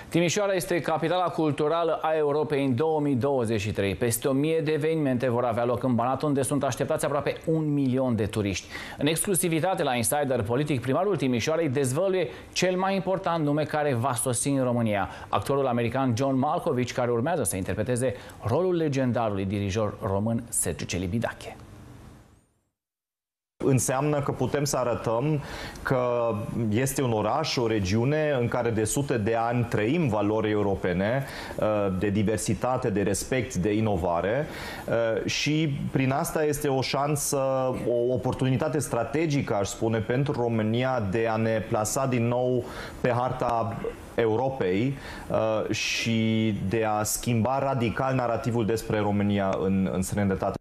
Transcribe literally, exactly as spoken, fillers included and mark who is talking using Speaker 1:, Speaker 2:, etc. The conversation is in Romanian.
Speaker 1: Timișoara este capitala culturală a Europei în două mii douăzeci și trei. Peste o mie de evenimente vor avea loc în Banat, unde sunt așteptați aproape un milion de turiști. În exclusivitate la Insider Politic, primarul Timișoarei dezvăluie cel mai important nume care va sosi în România. Actorul american John Malkovich, care urmează să interpreteze rolul legendarului dirijor român Sergiu Celibidache.
Speaker 2: Înseamnă că putem să arătăm că este un oraș, o regiune în care de sute de ani trăim valori europene, de diversitate, de respect, de inovare și prin asta este o șansă, o oportunitate strategică, aș spune, pentru România de a ne plasa din nou pe harta Europei și de a schimba radical narativul despre România în, în străinătate.